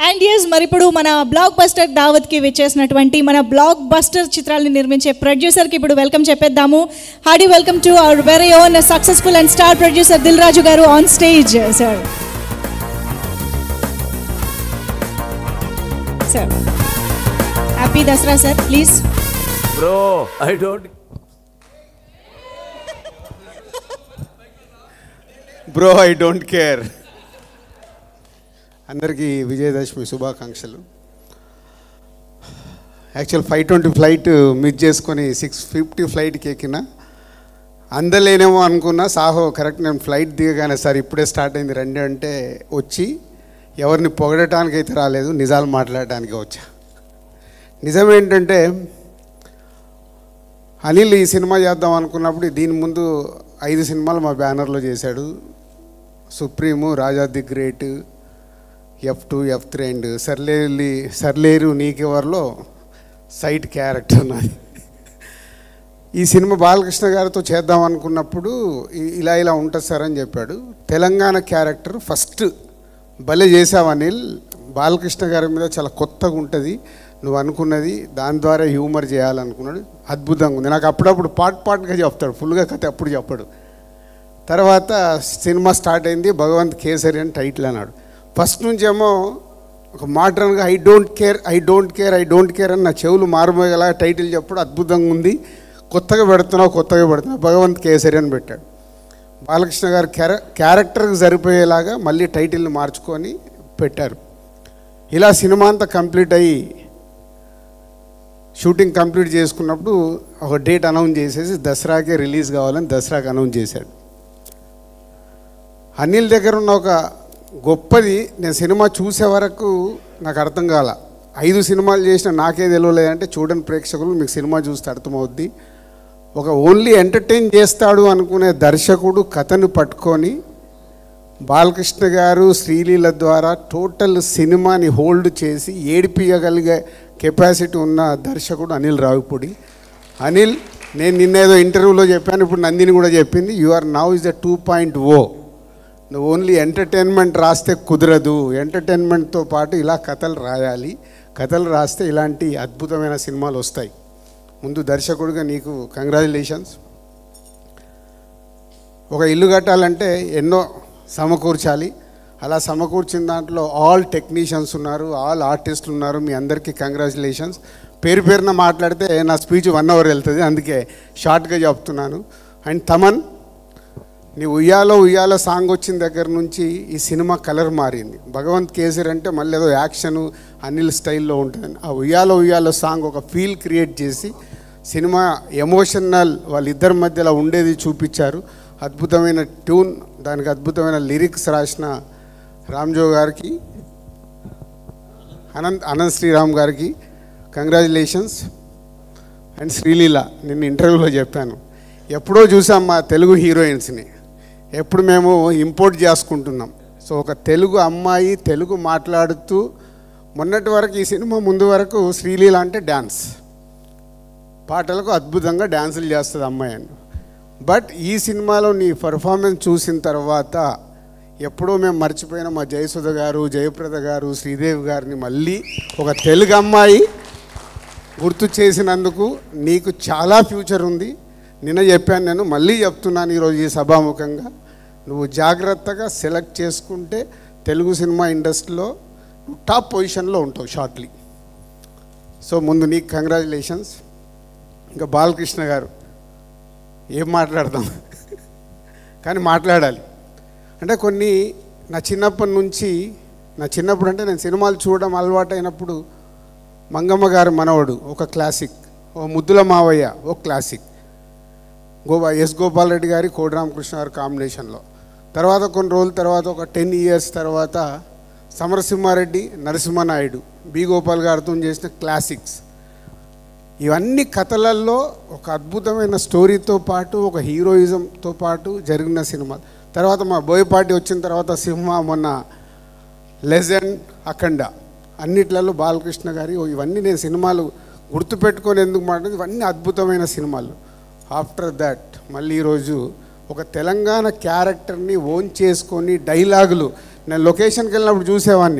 And yes మరి ఇప్పుడు మన బ్లాక్ బస్టర్ దావత్కి విచ్చేసినటువంటి మన బ్లాక్ బస్టర్ చిత్రాలను నిర్మించే ప్రొడ్యూసర్కి ఇప్పుడు వెల్కమ్ చెప్పేద్దాము. Hearty welcome to our very own successful and star producer Dil Raju garu on stage. Sir sir happy Dasara sir. Please bro I don't care. అందరికీ విజయదశమి శుభాకాంక్షలు. యాక్చువల్ 5:20 ఫ్లైట్ మిస్ చేసుకొని 6:50 ఫ్లైట్కి ఎక్కిన. అందలేనేమో అనుకున్నా. సాహో కరెక్ట్ నేను ఫ్లైట్ దిగగానే సార్ ఇప్పుడే స్టార్ట్ అయింది రండి అంటే వచ్చి ఎవరిని పొగడటానికి అయితే రాలేదు, నిజాలు మాట్లాడటానికి వచ్చా. నిజమేంటంటే అనిల్ ఈ సినిమా చేద్దాం అనుకున్నప్పుడు దీని ముందు 5 సినిమాలు మా బ్యానర్లో చేశాడు. Supreme, Raja the great, F2, F3 and Sarileru నీకెవర్లో సైట్ క్యారెక్టర్ నాది. ఈ సినిమా బాలకృష్ణ గారితో చేద్దాం అనుకున్నప్పుడు ఇలా ఉంటుంది సార్ అని చెప్పాడు. తెలంగాణ క్యారెక్టర్ ఫస్ట్ భలే చేసావు అనిల్, బాలకృష్ణ గారి మీద చాలా కొత్తగా ఉంటుంది, నువ్వు అనుకున్నది దాని ద్వారా హ్యూమర్ చేయాలనుకున్నాడు. అద్భుతంగా ఉంది. నాకు అప్పుడప్పుడు పార్ట్గా చెప్తాడు, ఫుల్గా కథ ఎప్పుడు చెప్పాడు. తర్వాత సినిమా స్టార్ట్ అయింది. భగవంత్ కేసరి అని టైటిల్ అన్నాడు. ఫస్ట్ నుంచేమో ఒక మోడ్రన్గా ఐ డోంట్ కేర్ అని నా చెవులు మారుమోగేలా టైటిల్ చెప్పడం అద్భుతంగా ఉంది. కొత్తగా పెడుతున్నావు భగవంత్ కేసరి అని పెట్టాడు. బాలకృష్ణ గారు క్యారెక్టర్కి సరిపోయేలాగా మళ్ళీ టైటిల్ని మార్చుకొని పెట్టారు. ఇలా సినిమా అంతా కంప్లీట్ అయ్యి షూటింగ్ కంప్లీట్ చేసుకున్నప్పుడు ఒక డేట్ అనౌన్స్ చేసేసి దసరాకే రిలీజ్ కావాలని దసరాకి అనౌన్స్ చేశాడు. అనిల్ దగ్గర ఉన్న ఒక గొప్పది, నేను సినిమా చూసే వరకు నాకు అర్థం కాల. 5 సినిమాలు చేసిన నాకే తెలియలేదంటే చూడండి ప్రేక్షకులు, మీకు సినిమా చూస్తే అర్థమవుద్ది. ఒక ఓన్లీ ఎంటర్టైన్ చేస్తాడు అనుకునే దర్శకుడు కథను పట్టుకొని బాలకృష్ణ గారు శ్రీలీల ద్వారా టోటల్ సినిమాని హోల్డ్ చేసి ఏడిపియగలిగే కెపాసిటీ ఉన్న దర్శకుడు అనిల్ రావిపూడి. అనిల్, నేను నిన్నేదో ఇంటర్వ్యూలో చెప్పాను, ఇప్పుడు నందిని కూడా చెప్పింది, you are now is the 2.0. నువ్వు ఓన్లీ ఎంటర్టైన్మెంట్ రాస్తే కుదరదు, ఎంటర్టైన్మెంట్తో పాటు ఇలా కథలు రాయాలి. కథలు రాస్తే ఇలాంటి అద్భుతమైన సినిమాలు వస్తాయి. ముందు దర్శకుడిగా నీకు కంగ్రాచులేషన్స్. ఒక ఇల్లు కట్టాలంటే ఎన్నో సమకూర్చాలి. అలా సమకూర్చిన దాంట్లో ఆల్ టెక్నీషియన్స్ ఉన్నారు, ఆల్ ఆర్టిస్టులు ఉన్నారు. మీ అందరికీ కంగ్రాచులేషన్స్. పేరున మాట్లాడితే నా స్పీచ్ 1 hour వెళ్తుంది, అందుకే షార్ట్గా చెప్తున్నాను. అండ్ తమన్, నీ ఉయ్యాలో సాంగ్ వచ్చిన దగ్గర నుంచి ఈ సినిమా కలర్ మారింది. భగవంత్ కేసరి అంటే మళ్ళీ ఏదో యాక్షను అనిల్ స్టైల్లో ఉంటుందని ఆ ఉయ్యాలో సాంగ్ ఒక ఫీల్ క్రియేట్ చేసి సినిమా ఎమోషనల్ వాళ్ళిద్దరి మధ్యలో ఉండేది చూపించారు. అద్భుతమైన ట్యూన్, దానికి అద్భుతమైన లిరిక్స్ రాసిన రామ్జో గారికి, అనంత్ శ్రీరామ్ గారికి కంగ్రాచులేషన్స్. అండ్ శ్రీలీల, నిన్న ఇంటర్వ్యూలో చెప్పాను, ఎప్పుడో చూసాం మా తెలుగు హీరోయిన్స్ని, ఎప్పుడు మేము ఇంపోర్ట్ చేసుకుంటున్నాం. సో ఒక తెలుగు అమ్మాయి తెలుగు మాట్లాడుతూ, మొన్నటి వరకు ఈ సినిమా ముందు వరకు శ్రీలీల అంటే డ్యాన్స్, పాటలకు అద్భుతంగా డ్యాన్సులు చేస్తుంది అమ్మాయి అని. బట్ ఈ సినిమాలో నీ పర్ఫార్మెన్స్ చూసిన తర్వాత ఎప్పుడో మేము మర్చిపోయిన మా జయసుధ గారు, జయప్రద గారు, శ్రీదేవి గారిని మళ్ళీ ఒక తెలుగు అమ్మాయి గుర్తు చేసినందుకు నీకు చాలా ఫ్యూచర్ ఉంది. నిన్న చెప్పాను, నేను మళ్ళీ చెప్తున్నాను ఈరోజు ఈ సభాముఖంగా, నువ్వు జాగ్రత్తగా సెలెక్ట్ చేసుకుంటే తెలుగు సినిమా ఇండస్ట్రీలో నువ్వు టాప్ పొజిషన్లో ఉంటావు షార్ట్లీ. సో ముందు నీకు కంగ్రాచులేషన్స్. ఇంకా బాలకృష్ణ గారు ఏం మాట్లాడదాం కానీ మాట్లాడాలి. అంటే కొన్ని నా చిన్నప్పుడు అంటే నేను సినిమాలు చూడడం అలవాటు అయినప్పుడు మంగమ్మ గారి మనవడు ఒక క్లాసిక్, ఓ ముద్దుల మావయ్య ఒక క్లాసిక్, ఎస్ గోపాల్ రెడ్డి గారి కోడి రామకృష్ణ గారి కాంబినేషన్లో. తర్వాత కొన్ని రోజుల తర్వాత ఒక 10 years తర్వాత సమరసింహారెడ్డి, నరసింహనాయుడు, బి గోపాల్ గారితో చేసిన క్లాసిక్స్. ఇవన్నీ కథలల్లో ఒక అద్భుతమైన స్టోరీతో పాటు ఒక హీరోయిజంతో పాటు జరిగిన సినిమాలు. తర్వాత మా బోయపాటి వచ్చిన తర్వాత సింహ, మొన్న లెజెండ్, అఖండ, అన్నిట్లలో బాలకృష్ణ గారి ఇవన్నీ నేను సినిమాలు గుర్తుపెట్టుకొని ఎందుకు మాట్లాడేది, ఇవన్నీ అద్భుతమైన సినిమాలు. ఆఫ్టర్ దట్ మళ్ళీ ఈరోజు ఒక తెలంగాణ క్యారెక్టర్ని ఓన్ చేసుకొని డైలాగులు, నేను లొకేషన్కి వెళ్ళినప్పుడు చూసేవాడిని,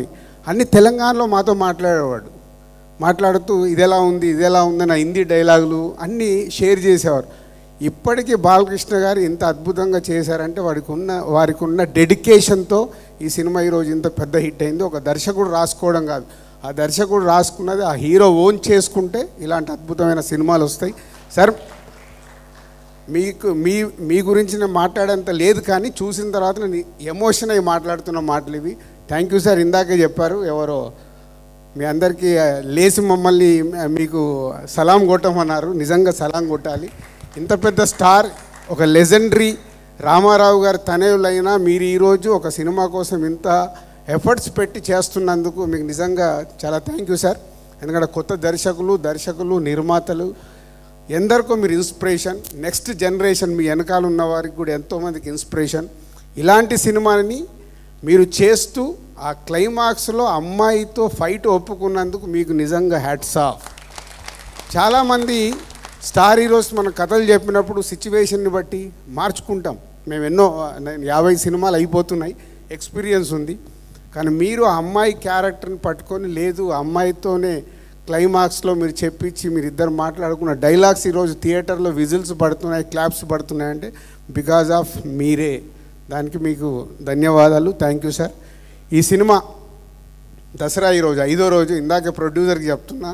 అన్ని తెలంగాణలో మాతో మాట్లాడేవాడు. మాట్లాడుతూ ఇది ఎలా ఉంది నా హిందీ డైలాగులు అన్నీ షేర్ చేసేవారు. ఇప్పటికీ బాలకృష్ణ గారు ఇంత అద్భుతంగా చేశారంటే వారికి ఉన్న డెడికేషన్తో ఈ సినిమా ఈరోజు ఇంత పెద్ద హిట్ అయింది. ఒక దర్శకుడు రాసుకోవడం కాదు, ఆ దర్శకుడు రాసుకున్నది ఆ హీరో ఓన్ చేసుకుంటే ఇలాంటి అద్భుతమైన సినిమాలు వస్తాయి. సార్ మీ గురించి నేను మాట్లాడేంత లేదు, కానీ చూసిన తర్వాత నేను ఎమోషన్ అయ్యి మాట్లాడుతున్న మాటలు ఇవి. Thank you sir. ఇందాకే చెప్పారు ఎవరో మీ అందరికీ లేచి మమ్మల్ని మీకు సలాం కొట్టమన్నారు. నిజంగా సలాం కొట్టాలి. ఇంత పెద్ద స్టార్, ఒక లెజెండరీ రామారావు గారు తనయులైనా మీరు ఈరోజు ఒక సినిమా కోసం ఇంత ఎఫర్ట్స్ పెట్టి చేస్తున్నందుకు మీకు నిజంగా చాలా థ్యాంక్ యూ సార్. ఎందుకంటే కొత్త దర్శకులు నిర్మాతలు ఎందరికో మీరు ఇన్స్పిరేషన్. నెక్స్ట్ జనరేషన్ మీ వెనకాల ఉన్న వారికి కూడా ఎంతోమందికి ఇన్స్పిరేషన్. ఇలాంటి సినిమాని మీరు చేస్తూ ఆ క్లైమాక్స్లో అమ్మాయితో ఫైట్ ఒప్పుకున్నందుకు మీకు నిజంగా హ్యాట్స్ ఆఫ్. చాలామంది స్టార్ హీరోస్ మన కథలు చెప్పినప్పుడు సిచ్యువేషన్ని బట్టి మార్చుకుంటాం. మేము 50 సినిమాలు అయిపోతున్నాయి, ఎక్స్పీరియన్స్ ఉంది. కానీ మీరు ఆ అమ్మాయి క్యారెక్టర్ని పట్టుకొని లేదు అమ్మాయితోనే క్లైమాక్స్లో మీరు చెప్పించి మీరు ఇద్దరు మాట్లాడుకున్న డైలాగ్స్ ఈరోజు థియేటర్లో విజిల్స్ పడుతున్నాయి, క్లాప్స్ పడుతున్నాయంటే బికాజ్ ఆఫ్ మీరే. దానికి మీకు ధన్యవాదాలు. Thank you sir. ఈ సినిమా దసరా ఈరోజు 5వ రోజు. ఇందాక ప్రొడ్యూసర్కి చెప్తున్నా,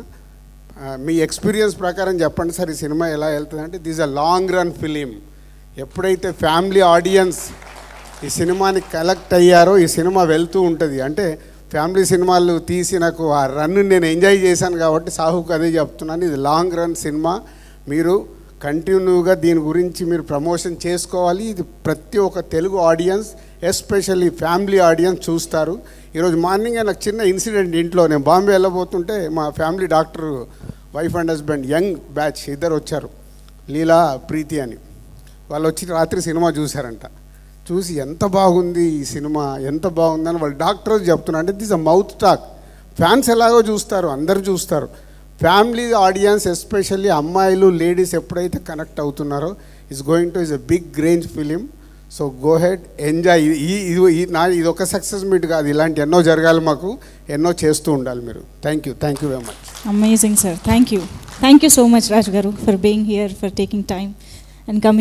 మీ ఎక్స్పీరియన్స్ ప్రకారం చెప్పండి సార్ ఈ సినిమా ఎలా వెళ్తుంది అంటే this a long run film. ఎప్పుడైతే ఫ్యామిలీ ఆడియన్స్ ఈ సినిమాని కలెక్ట్ అయ్యారో ఈ సినిమా వెళ్తూ ఉంటుంది. అంటే ఫ్యామిలీ సినిమాలు తీసి నాకు ఆ రన్ నేను ఎంజాయ్ చేశాను కాబట్టి సాహుకు అదే చెప్తున్నాను. ఇది లాంగ్ రన్ సినిమా. మీరు కంటిన్యూగా దీని గురించి మీరు ప్రమోషన్ చేసుకోవాలి. ఇది ప్రతి ఒక్క Telugu audience, especially family audience చూస్తారు. ఈరోజు మార్నింగ్ నాకు చిన్న ఇన్సిడెంట్ ఇంట్లో, నేను బాంబే వెళ్ళబోతుంటే మా family doctor wife and husband young batch ఇద్దరు వచ్చారు, లీలా ప్రీతి అని. వాళ్ళు వచ్చి రాత్రి సినిమా చూశారంట. చూసి ఎంత బాగుంది ఈ సినిమా, ఎంత బాగుందని వాళ్ళు డాక్టర్ చెప్తున్నారు. అంటే this a mouth talk. Fans ఎలాగో చూస్తారు, అందరు చూస్తారు. ఫ్యామిలీ ఆడియన్స్ ఎస్పెషల్లీ అమ్మాయిలు లేడీస్ ఎప్పుడైతే కనెక్ట్ అవుతున్నారో it's going to is a big range film. So go ahead, enjoy. ఇది ఒక సక్సెస్ మీట్ కాదు, ఇలాంటి ఎన్నో జరగాలి, మాకు ఎన్నో చేస్తూ ఉండాలి మీరు. Thank you very much. Amazing sir. Thank you so much Raju garu for being here, for taking time and coming.